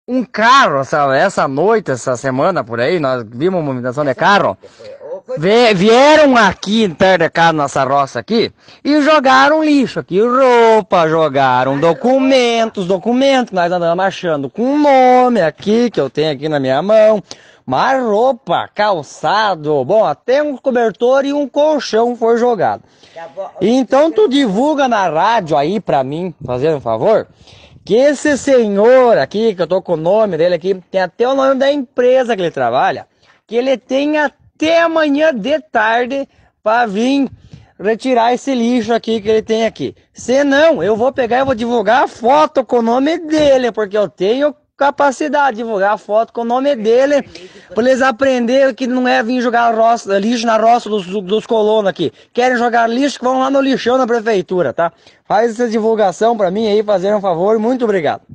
um carro, essa noite, essa semana por aí, nós vimos uma movimentação de carro. Vieram aqui perto de casa, nossa roça aqui, e jogaram lixo aqui, roupa, jogaram documentos, nós andamos achando com nome aqui, que eu tenho aqui na minha mão, mas roupa, calçado, bom, até um cobertor e um colchão foi jogado. Então tu divulga na rádio aí pra mim, fazendo um favor, que esse senhor aqui, que eu tô com o nome dele aqui, tem até o nome da empresa que ele trabalha, que ele tem até amanhã de tarde para vir retirar esse lixo aqui que ele tem aqui. Se não, eu vou pegar e vou divulgar a foto com o nome dele, porque eu tenho capacidade de divulgar a foto com o nome dele, para eles aprenderem que não é vir jogar lixo na roça dos colonos aqui. Querem jogar lixo, que vão lá no lixão na prefeitura, tá? Faz essa divulgação para mim aí, fazer um favor, muito obrigado.